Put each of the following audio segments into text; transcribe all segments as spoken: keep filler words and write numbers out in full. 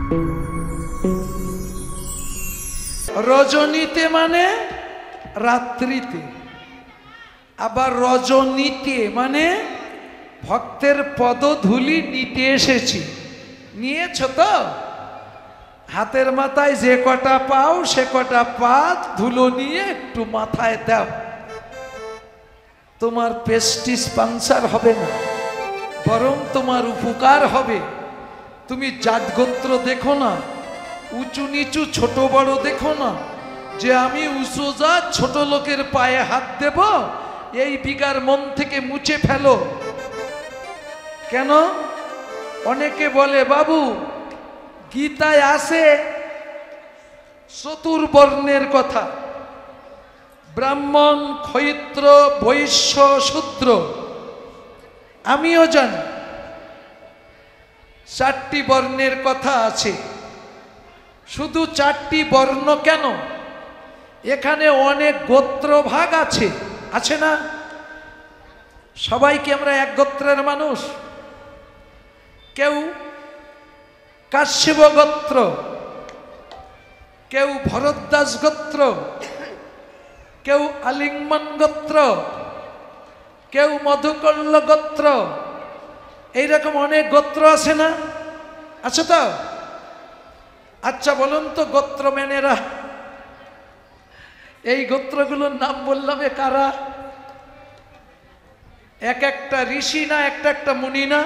রজনীতে মানে রাত্রিতে, আবার রজনীতে মানে ভক্তের পদধূলি নিতে এসেছি। নিয়েছ তো? হাতের মাথায় যে কটা পাও সে কটা পাত ধুলো নিয়ে একটু মাথায় দাও, তোমার পেস্টিস পাংচার হবে না, বরং তোমার উপকার হবে। তুমি জাত গোত্র দেখো না, উঁচু নিচু ছোট বড় দেখো না, যে আমি উঁচু জাত ছোট লোকের পায়ে হাত দেব, এই বিগার মন থেকে মুছে ফেলো। কেন? অনেকে বলে বাবু গীতায় আছে চতুর্বর্ণের কথা, ব্রাহ্মণ, ক্ষত্র, বৈশ্য, শূদ্র। আমিও জানি চারটি বর্ণের কথা আছে। শুধু চারটি বর্ণ কেন, এখানে অনেক গোত্র ভাগ আছে, আছে না? সবাই কি আমরা এক গোত্রের মানুষ? কেউ কাশ্যপ গোত্র, কেউ ভরদ্বাজ গোত্র, কেউ আলিঙ্গন গোত্র, কেউ মধুকল্ল গোত্র, এইরকম অনেক গোত্র আছে না? আছে তো? আচ্ছা বলুন তো গোত্র মেনেরা, এই গোত্রগুলোর নাম বললাম এ কারা? এক একটা ঋষি না, একটা একটা মুনি না?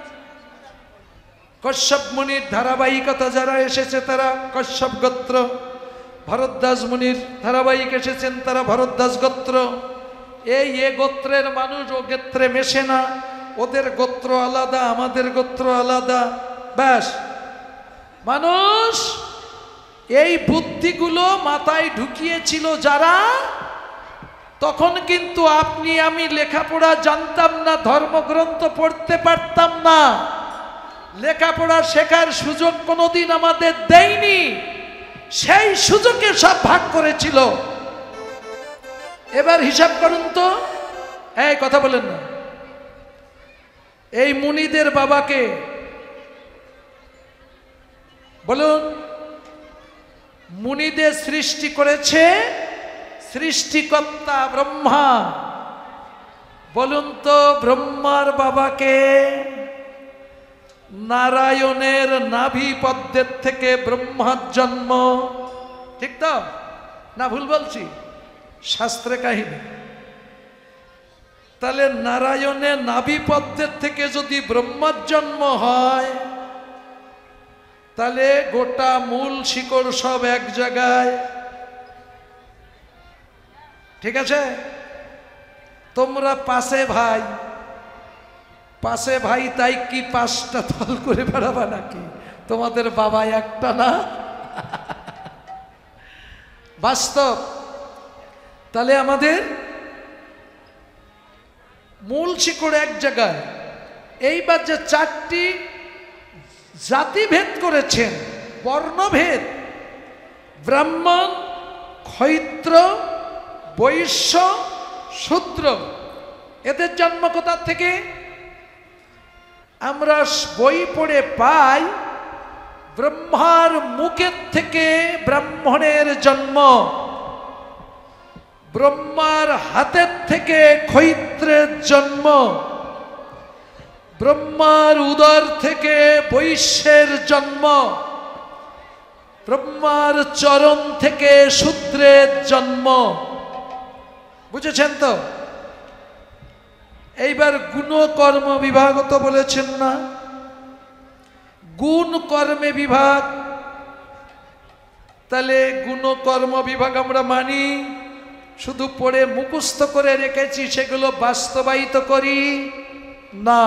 কশ্যপ মুনির ধারাবাহিকতা যারা এসেছে তারা কশ্যপ গোত্র, ভরদ্বাজ মুনির ধারাবাহিক এসেছেন তারা ভরদ্বাজ গোত্র। এই এ গোত্রের মানুষ ও গোত্রে মেশে না, ওদের গোত্র আলাদা, আমাদের গোত্র আলাদা। ব্যাস, মানুষ এই বুদ্ধিগুলো মাথায় ঢুকিয়েছিল যারা, তখন কিন্তু আপনি আমি লেখাপড়া জানতাম না, ধর্মগ্রন্থ পড়তে পারতাম না, লেখাপড়া শেখার সুযোগ কোনোদিন আমাদের দেয়নি। সেই সুযোগে সব ভাগ করেছিল। এবার হিসাব করুন তো, এই কথা বলেন না, এই মুনিদের বাবাকে বলুন। মুনিদের সৃষ্টি করেছে সৃষ্টিকর্তা ব্রহ্মা। বলুন তো ব্রহ্মার বাবাকে? নারায়ণের নাভি পদ্মের থেকে ব্রহ্মার জন্ম, ঠিক তো না? ভুল বলছি? শাস্ত্রে কাহিনী। তাহলে নারায়ণের নাভি পদ্মের থেকে যদি ব্রহ্মার জন্ম হয়, তাহলে গোটা মূল শিকড় সব এক জায়গায়, ঠিক আছে? তোমরা পাশে ভাই, পাশে ভাই, তাই কি পাঁচটা তল করে বেড়াবা নাকি? তোমাদের বাবা একটা না? বাস্তব। তাহলে আমাদের মূল শিকড় এক জায়গায়। এইবার যে চারটি জাতিভেদ করেছেন, বর্ণভেদ, ব্রাহ্মণ, ক্ষত্র, বৈশ্য, শূদ্র, এদের জন্ম কোথা থেকে? আমরা বই পড়ে পাই ব্রহ্মার মুখের থেকে ব্রাহ্মণের জন্ম, ব্রহ্মার হাতের থেকে ক্ষত্রের জন্ম, ব্রহ্মার উদর থেকে বৈশ্যের জন্ম, ব্রহ্মার চরণ থেকে শূদ্রের জন্ম। বুঝেছেন তো? এইবার গুণ কর্ম বিভাগ তো বলেছেন না? গুণ কর্মে বিভাগ। তাহলে গুণ কর্ম বিভাগ আমরা মানি, শুধু পড়ে মুখস্থ করে রেখেছি, সেগুলো বাস্তবায়িত করি না।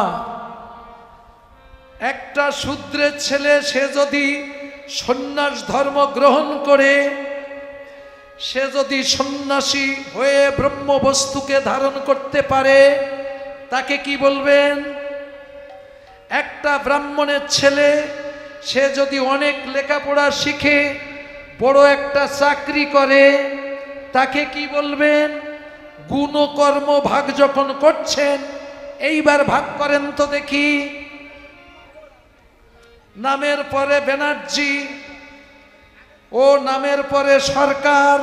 একটা শূদ্রের ছেলে সে যদি সন্ন্যাস ধর্ম গ্রহণ করে, সে যদি সন্ন্যাসী হয়ে ব্রহ্ম বস্তুকে ধারণ করতে পারে, তাকে কি বলবেন? একটা ব্রাহ্মণের ছেলে সে যদি অনেক লেখাপড়া শিখে বড় একটা চাকরি করে, তাকে কি বলবেন? গুণ কর্ম ভাগ যখন করছেন, এইবার ভাগ করেন তো দেখি। নামের পরে ব্যানার্জি, ও নামের পরে সরকার,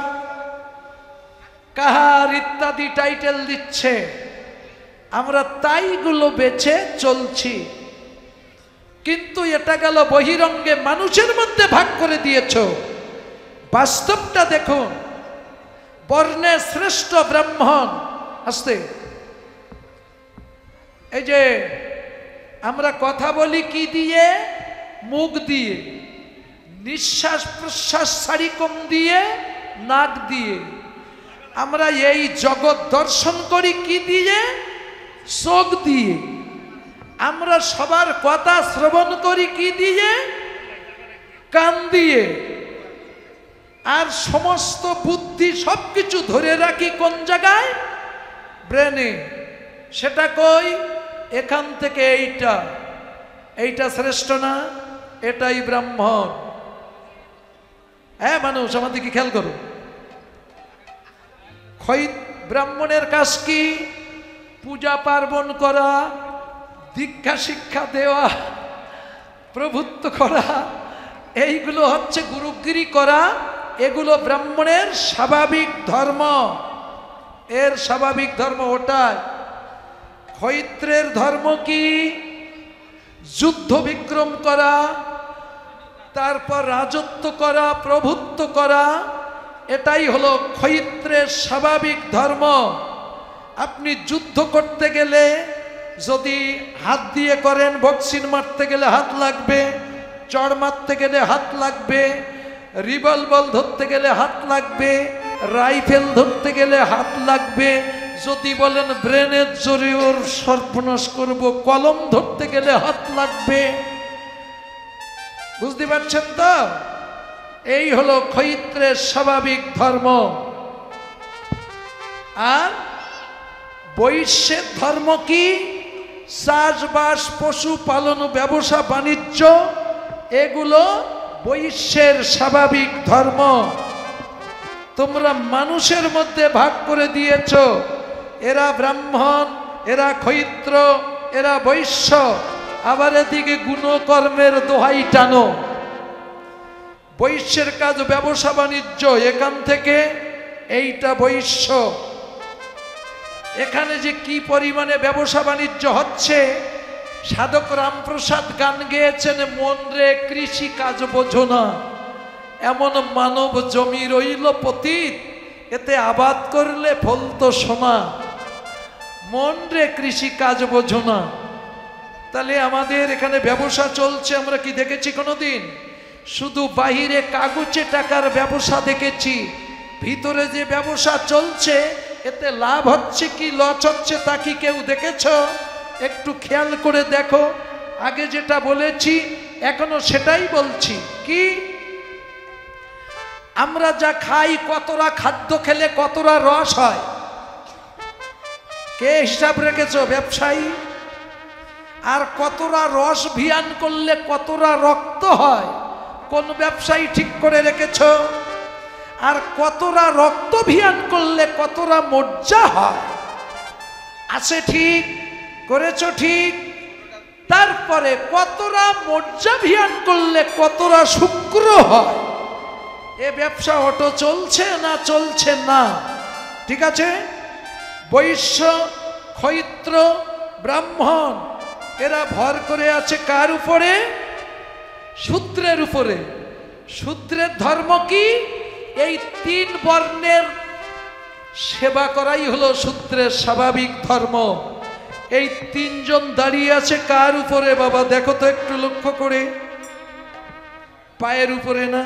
কাহার ইত্যাদি টাইটেল দিচ্ছে। আমরা তাইগুলো বেছে চলছি, কিন্তু এটা গেল বহিরঙ্গে মানুষের মধ্যে ভাগ করে দিয়েছ। বাস্তবটা দেখুন, বর্ণে শ্রেষ্ঠ ব্রাহ্মণ। আসতে, এই যে আমরা কথা বলি কি দিয়ে? মুখ দিয়ে। নিঃশ্বাস প্রশ্বাস সারি কম দিয়ে? নাক দিয়ে। আমরা এই জগৎ দর্শন করি কি দিয়ে? চোখ দিয়ে। আমরা সবার কথা শ্রবণ করি কি দিয়ে? কান দিয়ে। আর সমস্ত বুদ্ধি সবকিছু ধরে রাখি কোন জায়গায়? ব্রেনে। সেটা কই? এখান থেকে এইটা, এইটা শ্রেষ্ঠ না, এটাই ব্রাহ্মণ। হ্যাঁ মানুষ, আমাদের কি খেয়াল করো, ব্রাহ্মণের কাজ কি? পূজা পার্বণ করা, দীক্ষা শিক্ষা দেওয়া, প্রভুত্ব করা, এইগুলো হচ্ছে গুরুগিরি করা। এগুলো ব্রাহ্মণের স্বাভাবিক ধর্ম। এর স্বাভাবিক ধর্ম ওটাই। ক্ষত্রের ধর্ম কি? যুদ্ধ বিক্রম করা, তারপর রাজত্ব করা, প্রভুত্ব করা। এটাই হলো ক্ষত্রের স্বাভাবিক ধর্ম। আপনি যুদ্ধ করতে গেলে যদি হাত দিয়ে করেন, বক্সিং মারতে গেলে হাত লাগবে, চড় মারতে গেলে হাত লাগবে, রিভলভার ধরতে গেলে হাত লাগবে, রাইফেল ধরতে গেলে হাত লাগবে। যদি বলেন ব্রেনের জোরে ওর সর্বনাশ করব, কলম ধরতে গেলে হাত লাগবে। বুঝতে পারছেন তো? এই হলো ক্ষত্রের স্বাভাবিক ধর্ম। আর বৈশ্যের ধর্ম কি? চাষবাস, পশুপালন, ব্যবসা বাণিজ্য, এগুলো বৈশ্যের স্বাভাবিক ধর্ম। তোমরা মানুষের মধ্যে ভাগ করে দিয়েছ, এরা ব্রাহ্মণ, এরা ক্ষত্র, এরা বৈশ্য। আবার এদিকে গুণকর্মের দোহাই টানো। বৈশ্যের কাজ ব্যবসা বাণিজ্য, এখান থেকে এইটা বৈশ্য। এখানে যে কি পরিমাণে ব্যবসা বাণিজ্য হচ্ছে, সাধক রামপ্রসাদ গান গেয়েছেন, মন রে কৃষি কাজ বোঝো না, এমন মানব জমি রইল পতিত, এতে আবাদ করলে ফলতো সোনা। মন রে কৃষি কাজ বোঝো না। তাহলে আমাদের এখানে ব্যবসা চলছে, আমরা কি দেখেছি কোনোদিন? শুধু বাহিরে কাগজে টাকার ব্যবসা দেখেছি, ভিতরে যে ব্যবসা চলছে এতে লাভ হচ্ছে কি লস হচ্ছে তা কি কেউ দেখেছ? একটু খেয়াল করে দেখো। আগে যেটা বলেছি এখনো সেটাই বলছি। কি? আমরা যা খাই, কতটা খাদ্য খেলে কতটা রস হয়, কে হিসাব রেখেছ? ব্যবসায়ী। আর কতটা রস ভিয়ান করলে কতটা রক্ত হয়, কোন ব্যবসায়ী ঠিক করে রেখেছ? আর কতটা রক্ত ভিয়ান করলে কতটা মজ্জা হয়, আছে ঠিক করেছ? ঠিক। তারপরে কতটা মজ্জা ভিয়ান করলে কতটা শুক্র হয়। এ ব্যবসা অটো চলছে না চলছে না? ঠিক আছে। বৈশ্য, ক্ষত্র, ব্রাহ্মণ এরা ভর করে আছে কার উপরে? শূদ্রের উপরে। শূদ্রের ধর্ম কি? এই তিন বর্ণের সেবা করাই হলো শূদ্রের স্বাভাবিক ধর্ম। এই তিনজন দাঁড়িয়ে আছে কার উপরে বাবা? দেখো তো একটু লক্ষ্য করে। পায়ের উপরে না?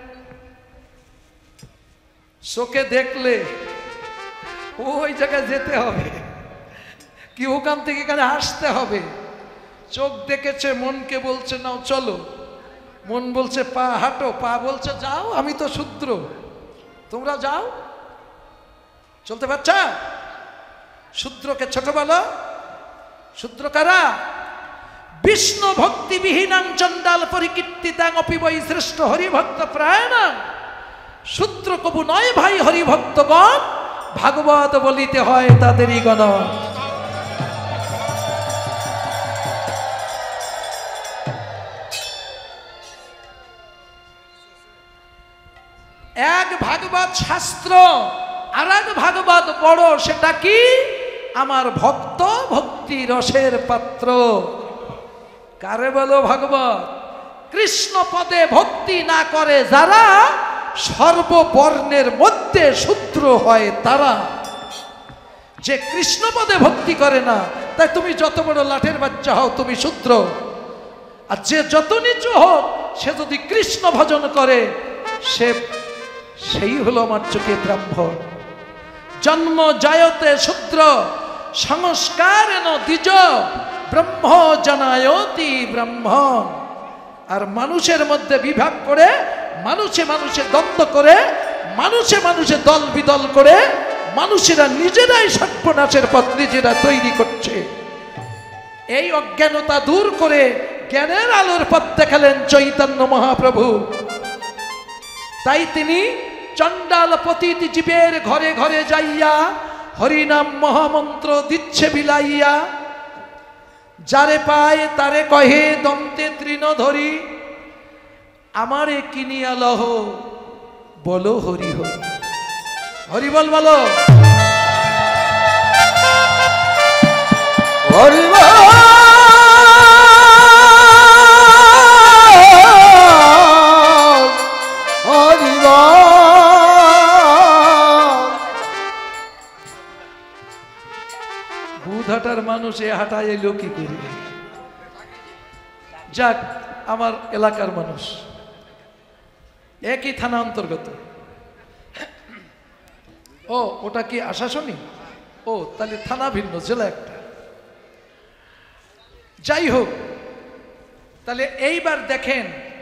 চোখে দেখলে ওই জায়গায় যেতে হবে কি ওখান থেকে এখানে আসতে হবে। চোখ দেখেছে, মনকে বলছে নাও চলো, মন বলছে পা হাঁটো, পা বলছে যাও, আমি তো শূদ্র, তোমরা যাও। চলতে পারছা? শূদ্রকে ছোট বলো? শূদ্র কারা? বিষ্ণু ভক্তি বিহীনাং চণ্ডাল পরিকীর্তিতাং অপি বৈ শ্রেষ্ঠ হরিভক্ত প্রায়ণাং। শূদ্র কবু নয় ভাই হরিভক্তগণ, ভাগবত বলিতে হয় তাদেরই গণ। ভাগবত শাস্ত্র, আর এক ভাগবত বড়, সেটা কি? আমার ভক্ত ভক্তি রসের পাত্র। কারে বলো ভাগবত? কৃষ্ণ পদে ভক্তি না করে যারা, সর্ববর্ণের মধ্যে শূদ্র হয় তারা। যে কৃষ্ণ পদে ভক্তি করে না, তাই তুমি যত বড় লাঠের বাচ্চা হও তুমি শূদ্র। আর যে যত নিচু হোক, সে যদি কৃষ্ণ ভজন করে, সে সেই হলো আমার চোখে ব্রাহ্মণ। জন্ম জয়তে শূদ্র সংস্কারেণ দ্বিজ, ব্রহ্ম জনায়তি ব্রাহ্মণ। আর মানুষের মধ্যে বিভাগ করে, মানুষে মানুষে দ্বন্দ্ব করে, মানুষে মানুষে দল বিদল করে, মানুষেরা নিজেরাই সর্বনাশের পথ নিজেরা তৈরি করছে। এই অজ্ঞানতা দূর করে জ্ঞানের আলোর পথ দেখালেন চৈতন্য মহাপ্রভু। তাই তিনি চণ্ডাল পতিত জীবের ঘরে ঘরে যাইয়া হরিনাম মহামন্ত্র দিচ্ছে বিলাইয়া। যারে পায় তারে কহে দন্তে তৃণ ধরি, আমারে কিনিয়া লহ বলো হরি হরি। হরি বল বলো, হরি বল, হরি বল। বুধাটার মানুষ এ হাঁটায় এলো কি করে? যাক, আমার এলাকার মানুষ, একই থানা অন্তর্গত। ও, ওটা কি আশাসনী? ও, তাহলে থানা ভিন্ন, জেলা একটা। যাই হোক, তাহলে এইবার দেখেন,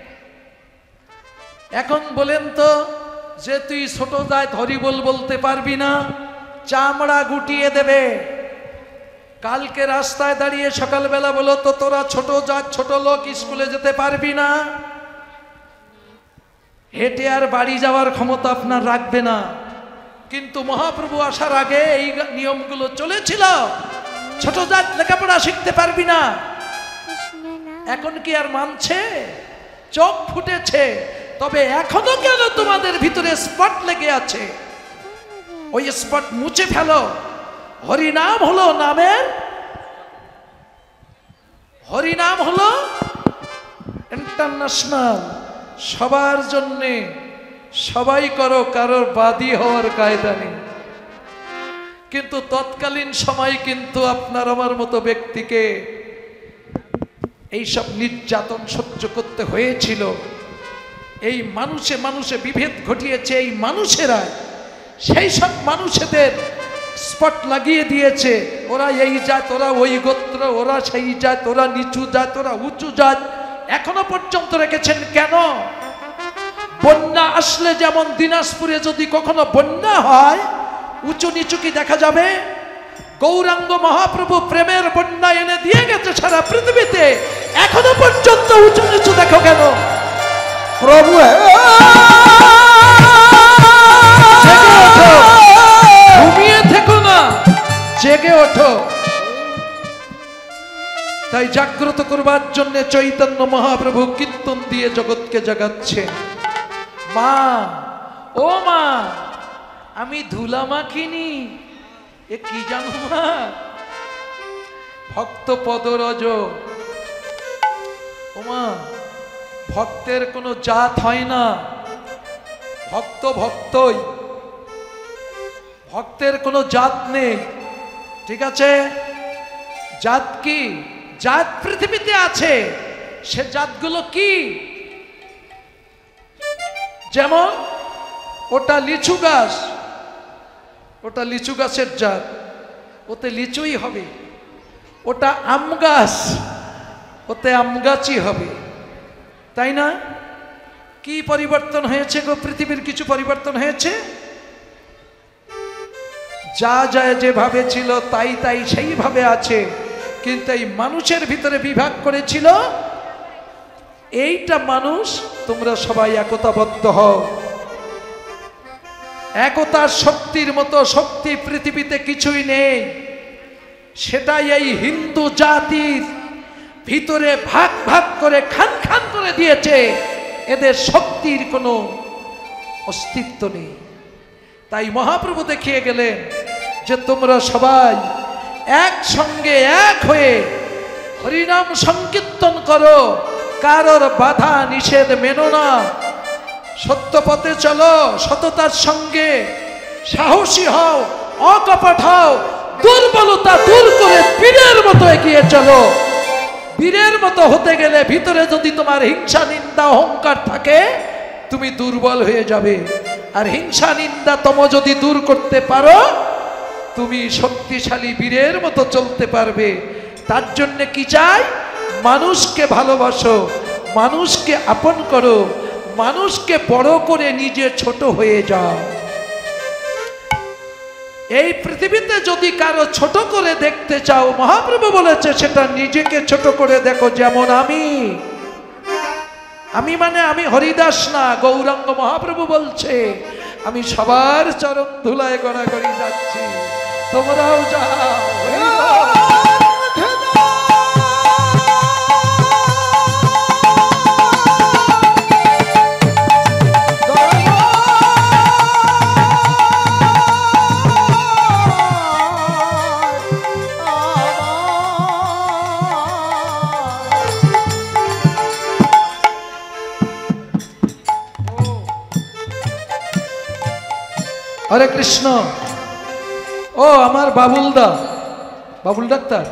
এখন বলেন তো, যে তুই ছোট জাত হরিবল বলতে পারবি না, চামড়া গুটিয়ে দেবে। কালকে রাস্তায় দাঁড়িয়ে সকালবেলা বলো তো, তোরা ছোট জাত ছোট লোক, স্কুলে যেতে পারবি না। হেঁটে আর বাড়ি যাওয়ার ক্ষমতা আপনার রাখবে না। কিন্তু মহাপ্রভু আসার আগে এই নিয়মগুলো চলেছিল। ছোট জাত লেখাপড়া শিখতে পারবি না। এখন কি আর মানছে? চোখ ফুটেছে। তবে এখনো কেন তোমাদের ভিতরে স্পট লেগে আছে? ওই স্পট মুছে ফেলো। হরিনাম হলো নামের, হরিনাম হলো ইন্টারন্যাশনাল, সবার জন্যে। সবাই করো, কারোর বাদী হওয়ার কায়দা নেই। কিন্তু তৎকালীন সময় কিন্তু আপনার আমার মতো ব্যক্তিকে এইসব নির্যাতন সহ্য করতে হয়েছিল। এই মানুষে মানুষে বিভেদ ঘটিয়েছে এই মানুষেরা। সেই সব মানুষেদের স্পট লাগিয়ে দিয়েছে। ওরা এই জাত, ওরা ওই গোত্র, ওরা সেই জাত, ওরা নিচু জাত, ওরা উঁচু জাত। এখনো পর্যন্ত রেখেছেন কেন? বন্যা আসলে যেমন দিনাজপুরে যদি কখনো বন্যা হয়, উঁচু নিচু কি দেখা যাবে? গৌরাঙ্গ মহাপ্রভু প্রেমের বন্যা এনে দিয়ে গেছে সারা পৃথিবীতে। এখনো পর্যন্ত উঁচু নিচু দেখো কেন? প্রভু ঘুমিয়ে থেকো না, জেগে ওঠো। তাই জাগ্রত করবার জন্য চৈতন্য মহাপ্রভু কীর্তন দিয়ে জগৎকে জাগাচ্ছে। মা, ও মা, আমি ধুলা মাখিনি। এ কি জানো মা? ভক্ত পদরজ। ও মা, ভক্তের কোনো জাত হয় না। ভক্ত ভক্তই, ভক্তের কোনো জাত নেই। ঠিক আছে? জাত কি? জাত পৃথিবীতে আছে। সে জাতগুলো কি? যেমন ওটা লিচু গাছ, ওটা লিচু গাছের জাত, ওতে লিচুই হবে। ওটা আম গাছ, ওতে আম গাছই হবে। তাই না? কি পরিবর্তন হয়েছে গো? পৃথিবীর কিছু পরিবর্তন হয়েছে? যা যায় যেভাবে ছিল তাই তাই সেইভাবে আছে। কিন্তু এই মানুষের ভিতরে বিভাগ করেছিল। এইটা মানুষ, তোমরা সবাই একতাবদ্ধ হও। একতার শক্তির মতো শক্তি পৃথিবীতে কিছুই নেই। সেটাই এই হিন্দু জাতির ভিতরে ভাগ ভাগ করে খান খান করে দিয়েছে। এদের শক্তির কোনো অস্তিত্ব নেই। তাই মহাপ্রভু দেখিয়ে গেলেন যে তোমরা সবাই একসঙ্গে এক হয়ে হরিনাম সংকীর্তন করো, কারোর বাধা নিষেধ মেনো না, সত্য পথে চলো, সততার সঙ্গে সাহসী হও, অকপট হও, দুর্বলতা দূর করে বীরের মতো এগিয়ে চলো। বীরের মতো হতে গেলে ভিতরে যদি তোমার হিংসা নিন্দা অহংকার থাকে তুমি দুর্বল হয়ে যাবে, আর হিংসা নিন্দা তম যদি দূর করতে পারো তুমি শক্তিশালী বীরের মতো চলতে পারবে। তার জন্য কি চাই? মানুষকে ভালোবাসো, মানুষকে আপন করো, মানুষকে বড় করে নিজে ছোট হয়ে যাও। এই পৃথিবীতে যদি কারো ছোট করে দেখতে চাও, মহাপ্রভু বলেছে সেটা নিজেকে ছোট করে দেখো। যেমন আমি আমি মানে আমি হরিদাস না, গৌরাঙ্গ মহাপ্রভু বলছে আমি সবার চরণ ধুলায় গড়াগড়ি যাচ্ছি, তোমরাও যাও। হরে কৃষ্ণ। ও আমার বাবুলদা, বাবুল ডাক্তার,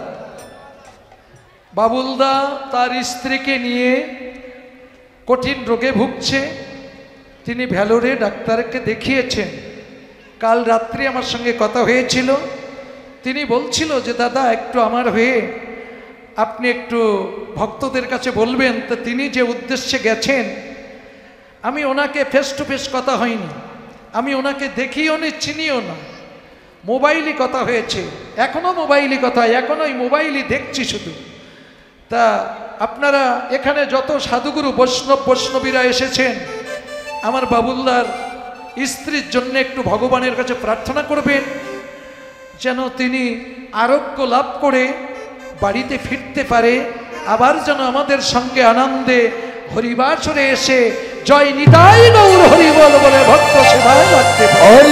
বাবুলদা তার স্ত্রীকে নিয়ে কঠিন রোগে ভুগছে। তিনি ভ্যালোরে ডাক্তারকে দেখিয়েছেন। কাল রাত্রি আমার সঙ্গে কথা হয়েছিল। তিনি বলছিল যে দাদা একটু আমার হয়ে আপনি একটু ভক্তদের কাছে বলবেন। তো তিনি যে উদ্দেশ্যে গেছেন, আমি ওনাকে ফেস টু ফেস কথা হয়নি, আমি ওনাকে দেখিও নি, চিনিও না, মোবাইলই কথা হয়েছে। এখনো মোবাইলই কথা, এখনো ওই মোবাইলই দেখছি শুধু। তা আপনারা এখানে যত সাধুগুরু বৈষ্ণব বৈষ্ণবীরা এসেছেন, আমার বাবুল্লার স্ত্রীর জন্য একটু ভগবানের কাছে প্রার্থনা করবেন যেন তিনি আরোগ্য লাভ করে বাড়িতে ফিরতে পারে, আবার যেন আমাদের সঙ্গে আনন্দে হরিবাসরে এসে জয় নিতাই গৌর হরি বল বলে ভক্ত সেবায় লাগতে পারে।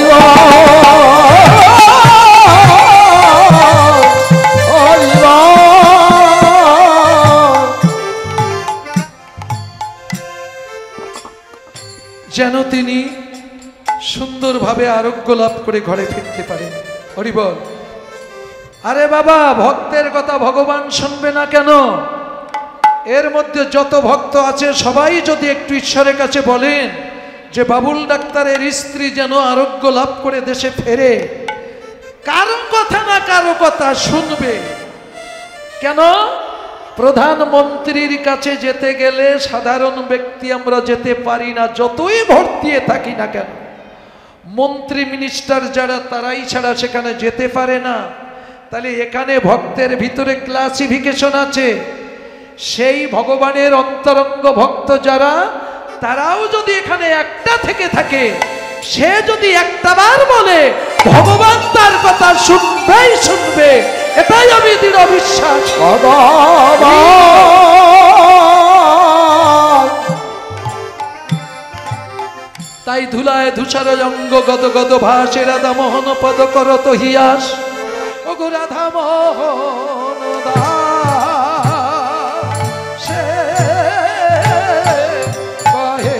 যেন তিনি সুন্দরভাবে আরোগ্য লাভ করে ঘরে ফিরতে পারেন। হরি বল। আরে বাবা, ভক্তের কথা ভগবান শুনবে না কেন? এর মধ্যে যত ভক্ত আছে সবাই যদি একটু ঈশ্বরের কাছে বলেন যে বাবুল ডাক্তারের স্ত্রী যেন আরোগ্য লাভ করে দেশে ফেরে, কারো কথা না কারো কথা শুনবে। কেন? প্রধানমন্ত্রীর কাছে যেতে গেলে সাধারণ ব্যক্তি আমরা যেতে পারি না, যতই ভোট দিয়ে থাকি না কেন। মন্ত্রী মিনিস্টার যারা, তারাই ছাড়া সেখানে যেতে পারে না। তাহলে এখানে ভক্তের ভিতরে ক্লাসিফিকেশন আছে। সেই ভগবানের অন্তরঙ্গ ভক্ত যারা, তারাও যদি এখানে একটা থেকে থাকে, সে যদি একটাবার বলে ভগবান তার কথা শুনবেই শুনবে, এটাই আমি দৃঢ় বিশ্বাস। তাই ধুলায় ধূসার অঙ্গ গদ গদ ভাসে রাধা মোহন পদ করত হিয়াস। ও গো রাধা মোহন দাসে কহে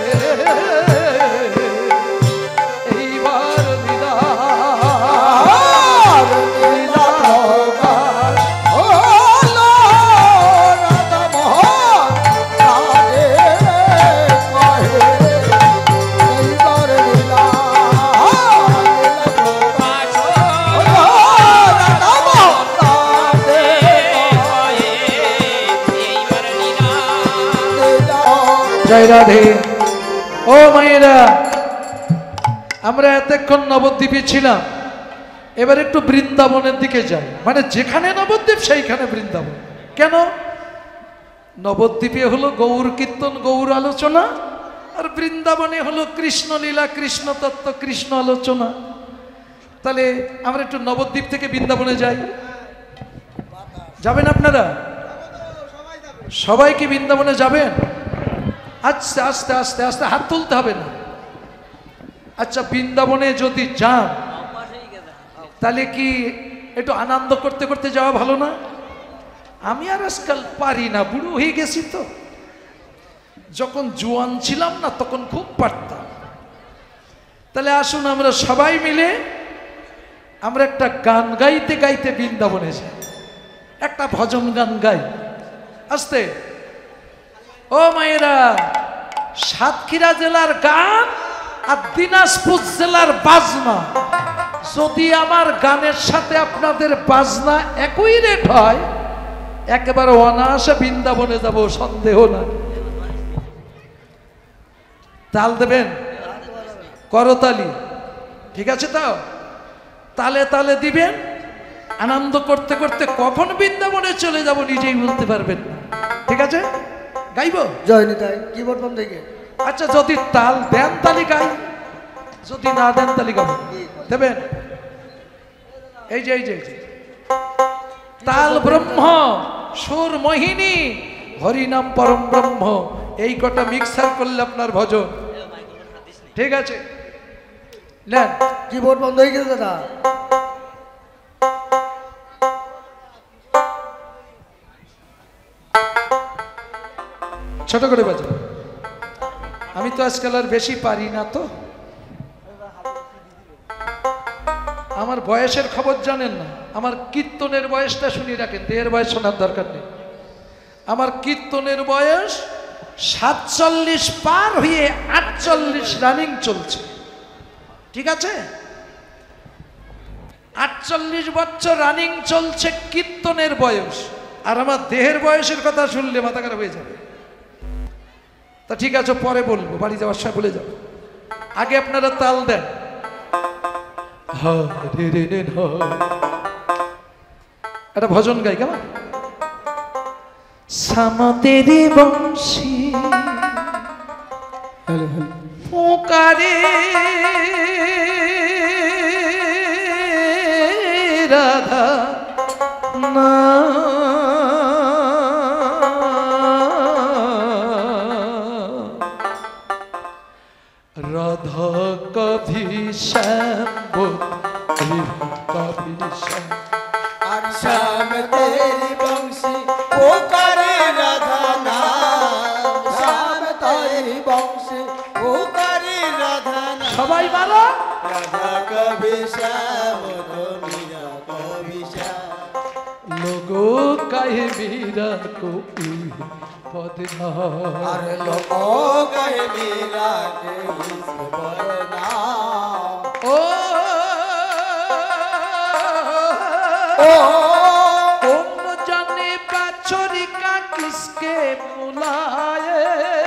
এইবার লীলা লীলা প্রকাশ। ও রাধা মোহন দাসে কহে এইবার লীলা জয় রাধে। ও মায়েরা, আমরা এতক্ষণ নবদ্বীপে ছিলাম, এবার একটু বৃন্দাবনের দিকে যাই। মানে যেখানে নবদ্বীপ সেইখানে বৃন্দাবন। কেন? নবদ্বীপে হলো গৌর কীর্তন, গৌর আলোচনা, আর বৃন্দাবনে হলো কৃষ্ণ লীলা, কৃষ্ণ তত্ত্ব, কৃষ্ণ আলোচনা। তাহলে আমরা একটু নবদ্বীপ থেকে বৃন্দাবনে যাই। যাবেন আপনারা? সবাই কি বৃন্দাবনে যাবেন? আস্তে আস্তে আস্তে আস্তে, হাত তুলতে হবে না, আচ্ছা বৃন্দাবনে যদি যান তাহলে কি একটু আনন্দ করতে করতে যাওয়া ভালো না? আমি আর আজকাল পারি না, বুড়ো হয়ে গেছি তো। যখন জোয়ান ছিলাম না তখন খুব পারতাম। তাহলে আসুন আমরা সবাই মিলে আমরা একটা গান গাইতে গাইতে বৃন্দাবনে যাই, একটা ভজন গান গাই আস্তে। ও মায়েরা, সাতক্ষীরা জেলার গান আর দিনাজপুর জেলার বাজনা, যদি আমার গানের সাথে আপনাদের বাজনা একই রেট হয়, একেবারে অনায়াসে বৃন্দাবনে যাব, সন্দেহ না। তাল দেবেন? করতালি, ঠিক আছে তো? তালে তালে দিবেন। আনন্দ করতে করতে কখন বৃন্দাবনে চলে যাব নিজেই বলতে পারবেন না, ঠিক আছে? গাইব জয় নিতাই কিবোর্ড বন্ধ থেকে। আচ্ছা যদি তাল দেন তালি গাই, যদি না দেন তালি গাবো। দেবেন? এই যে এই যে তাল ব্রহ্ম, সুর মোহিনী, হরিনাম পরম ব্রহ্ম, এই কটা মিক্সার করলে আপনার ভজন, ঠিক আছে? নেন। কিবোর্ড বন্ধ হয়ে গেছে দাদা। ছোট করে বাজাও। আমি তো আজকাল আর বেশি পারি না তো। আমার বয়সের খবর জানেন না, আমার কীর্তনের বয়সটা শুনি রাখেন, দেহের বয়স শোনার দরকার নেই। আমার কীর্তনের বয়স সাতচল্লিশ পার হয়ে আটচল্লিশ রানিং চলছে, ঠিক আছে? আটচল্লিশ বছর রানিং চলছে কীর্তনের বয়স, আর আমার দেহের বয়সের কথা শুনলে মাথা খারাপ হয়ে যাবে। তা ঠিক আছে, পরে বলবো, বাড়ি যাওয়ার সময় বলে যাবো। আগে আপনারা তাল দেন। একটা ভজন গাই কেমন? সামতেরি বংশী পুকারে রাধা না, রাধা কভি শ্যাম কভি শ্যাম, আর শ্যাম তেরি বংশী পুকারে রাধা নাম, শ্যাম তেরি বংশী পুকারে রাধা নাম। সবাই বলো রাধা কভি শ্যাম মীরা কভি শ্যাম, লোগো কাহে মীরা কো পদনা, আর লোগো কাহে মীরা কে ইস পদনা। ও ओ कौन जाने बाछोरी का किसके बुलाए,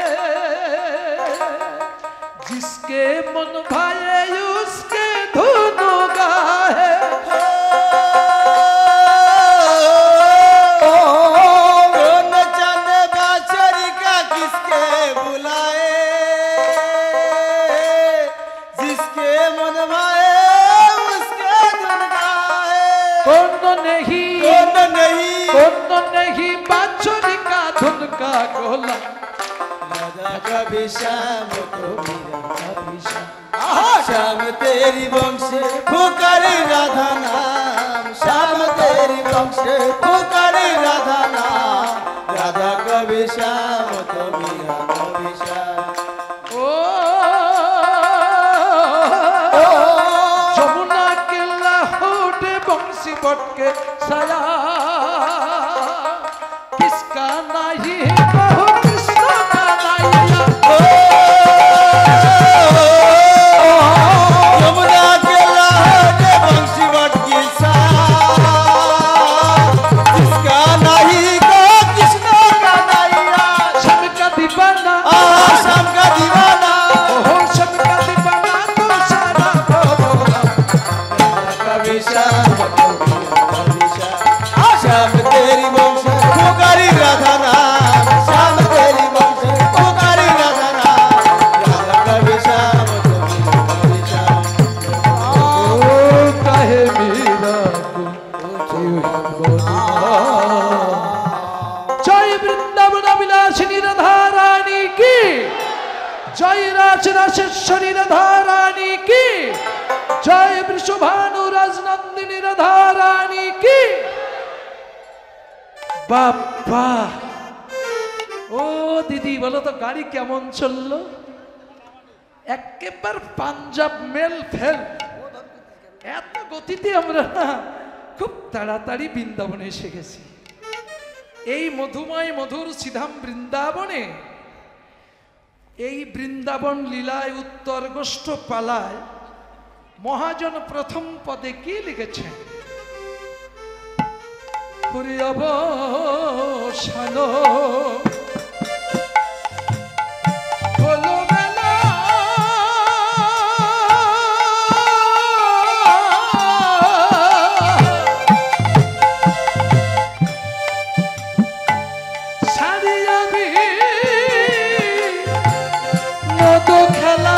जिसके मन भाए उसके धुन गाए। कौन जाने बाछोरी का किसके बुलाए, जिसके मन भाए उसके धुन गाए। कौन नहीं कौन नहीं कौन नहीं बाछोरी का धुन का गोला, राधा कभी श्याम को मीरा कभी श्याम। श्याम तेरी वंशे पुकारे राधा नाम, श्याम तेरी वंशे पुकारे राधा नाम, राधा कभी श्याम तो मीरा कभी श्याम। ओ जमुना के लहोटे बंसी बट के साया, किसका नहीं कहो किसका नहीं। यमुना के लहरे बंसी बट की साया, किसका नहीं को किसका का नहीं। सब का दीवाना, आ शाम का दीवाना, हो सब का दीवाना तो सारा बोला, कभी श्याम कभी कभी श्याम। রাজরাজেশ্বরী রাধা রানী কি জয়, বৃষভানু রাজনন্দিনী রাধা রানী কি। বাবা ও দিদি বলো তো গাড়ি কেমন চললো? একেবারে পাঞ্জাব মেল ফেল, এত গতিতে আমরা খুব তাড়াতাড়ি বৃন্দাবনে এসে গেছি। এই মধুময় মধুর সিধাম বৃন্দাবনে, এই বৃন্দাবন লীলায় উত্তর গোষ্ঠ পালায় মহাজন প্রথম পদে কি লিখেছেন? পুরী অবসান হলো বেলা, সারিয়া বিনোদ খেলা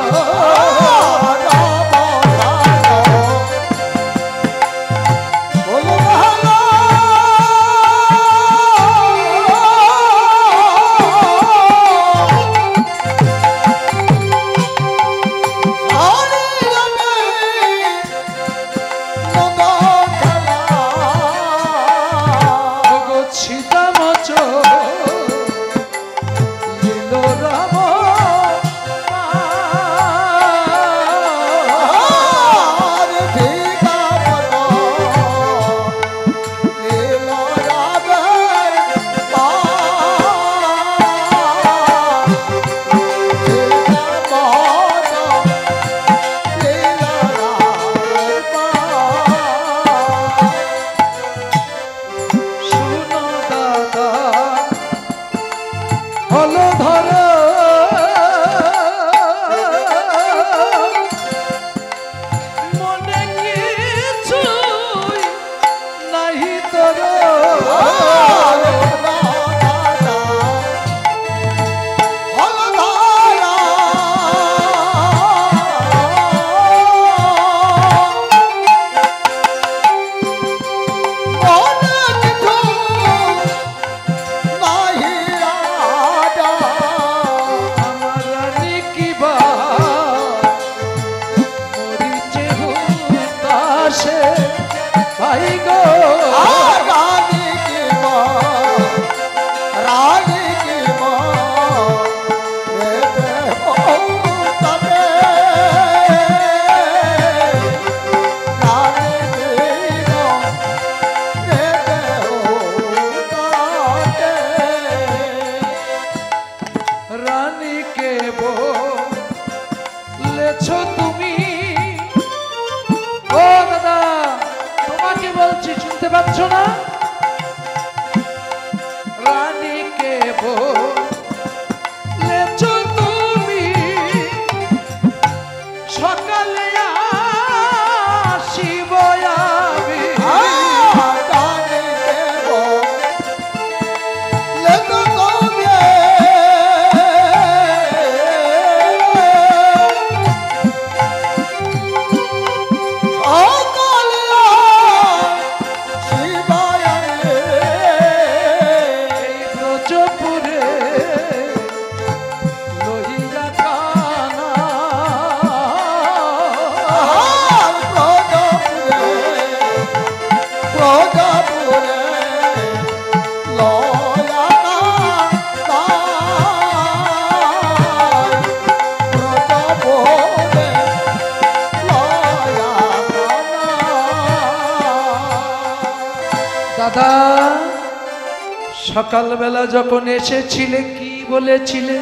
সকালবেলা যখন এসেছিলে কি বলেছিলে?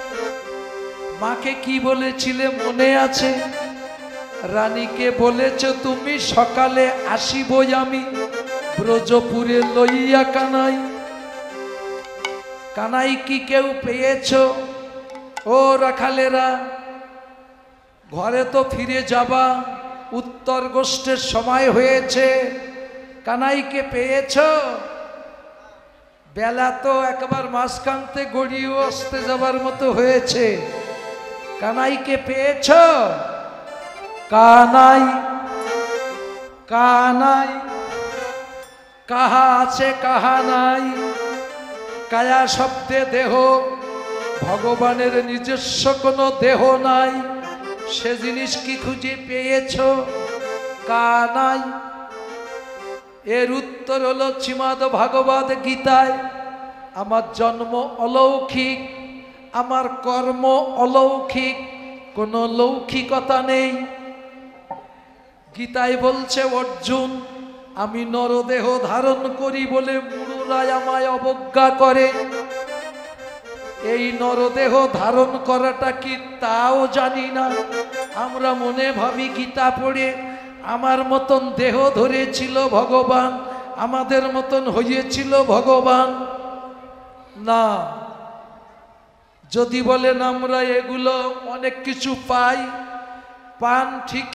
মাকে কি বলেছিলে মনে আছে? রানীকে বলেছ তুমি সকালে আসিবই আমি ব্রজপুরে লইয়া কানাই। কানাই কি কেউ পেয়েছ? ও রাখালেরা ঘরে তো ফিরে যাবা, উত্তর গোষ্ঠের সময় হয়েছে। কানাইকে পেয়েছ? বেলা তো একবার মাঝখানতে গড়িয়ে আসতে যাবার মতো হয়েছে। কানাইকে পেয়েছ? কানাই কানাই কাহা আছে কাহা নাই, কায়া শব্দে দেহ ভগবানের নিজস্ব কোনো দেহ নাই, সে জিনিস কি খুঁজে পেয়েছ? কা নাই। এর উত্তর হলো শ্রীমদ্ ভাগবত গীতায়, আমার জন্ম অলৌকিক, আমার কর্ম অলৌকিক, কোনো লৌকিকতা নেই। গীতায় বলছে অর্জুন, আমি নরদেহ ধারণ করি বলে মুরুরাই আমায় অবজ্ঞা করে। এই নরদেহ ধারণ করাটা কি তাও জানি না। আমরা মনে ভাবি গীতা পড়ে আমার মতন দেহ ধরেছিল ভগবান, আমাদের মতন হয়েছিল ভগবান। না, যদি বলেন আমরা এগুলো অনেক কিছু পাই, পান ঠিক